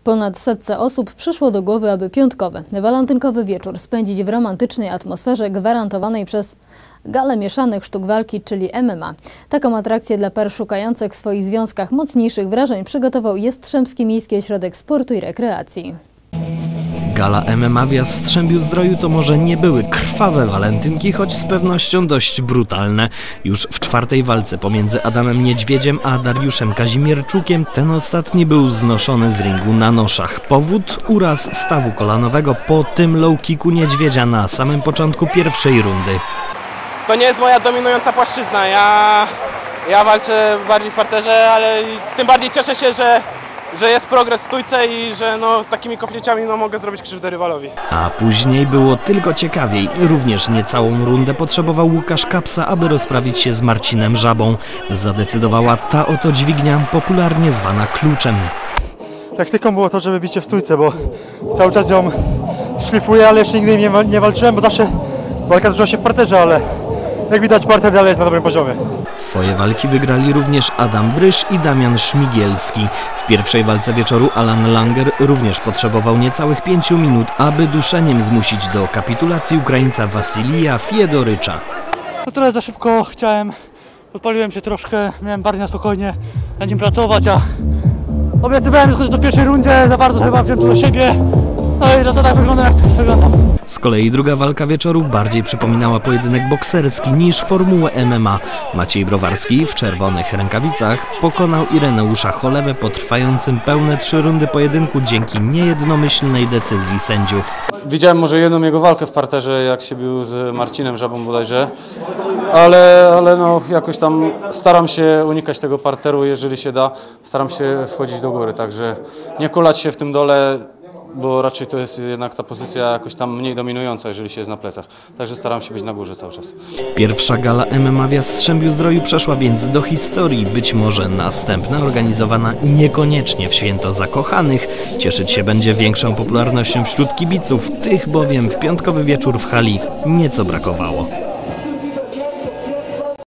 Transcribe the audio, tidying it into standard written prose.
Ponad 100 osób przyszło do głowy, aby piątkowy, walentynkowy wieczór spędzić w romantycznej atmosferze gwarantowanej przez Galę Mieszanych Sztuk Walki, czyli MMA. Taką atrakcję dla par szukających w swoich związkach mocniejszych wrażeń przygotował Jastrzębski Miejski Ośrodek Sportu i Rekreacji. Gala MMA w Jastrzębiu-Zdroju to może nie były krwawe walentynki, choć z pewnością dość brutalne. Już w czwartej walce pomiędzy Adamem Niedźwiedziem a Dariuszem Kazimierczukiem ten ostatni był znoszony z ringu na noszach. Powód? Uraz stawu kolanowego po tym low kicku Niedźwiedzia na samym początku pierwszej rundy. To nie jest moja dominująca płaszczyzna. Ja walczę bardziej w parterze, ale tym bardziej cieszę się, że jest progres w stójce i że takimi kopnięciami mogę zrobić krzywdę rywalowi. A później było tylko ciekawiej. Również niecałą rundę potrzebował Łukasz Kapsa, aby rozprawić się z Marcinem Żabą. Zadecydowała ta oto dźwignia, popularnie zwana kluczem. Taktyką było to, żeby bić się w stójce, bo cały czas ją szlifuję, ale jeszcze nigdy nie walczyłem, bo zawsze walka toczyła się w parterze, ale jak widać parter dalej jest na dobrym poziomie. Swoje walki wygrali również Adam Brysz i Damian Szmigielski. W pierwszej walce wieczoru Alan Langer również potrzebował niecałych 5 minut, aby duszeniem zmusić do kapitulacji Ukraińca Wasilija Fiedorycza. Trochę za szybko chciałem, podpaliłem się troszkę, miałem bardziej na spokojnie nad nim pracować, a obiecywałem, że do pierwszej rundzie za bardzo chyba wziąłem to do siebie. No i to tak wygląda, jak to wygląda. Z kolei druga walka wieczoru bardziej przypominała pojedynek bokserski niż formułę MMA. Maciej Browarski w czerwonych rękawicach pokonał Ireneusza Cholewę po trwającym pełne 3 rundy pojedynku dzięki niejednomyślnej decyzji sędziów. Widziałem może jedną jego walkę w parterze, jak się bił z Marcinem Żabą bodajże, ale jakoś tam staram się unikać tego parteru, jeżeli się da, staram się wchodzić do góry, także nie kulać się w tym dole, bo raczej to jest jednak ta pozycja jakoś tam mniej dominująca, jeżeli się jest na plecach. Także staram się być na górze cały czas. Pierwsza gala MMA w Jastrzębiu-Zdroju przeszła więc do historii. Być może następna, organizowana niekoniecznie w święto zakochanych, cieszyć się będzie większą popularnością wśród kibiców. Tych bowiem w piątkowy wieczór w hali nieco brakowało.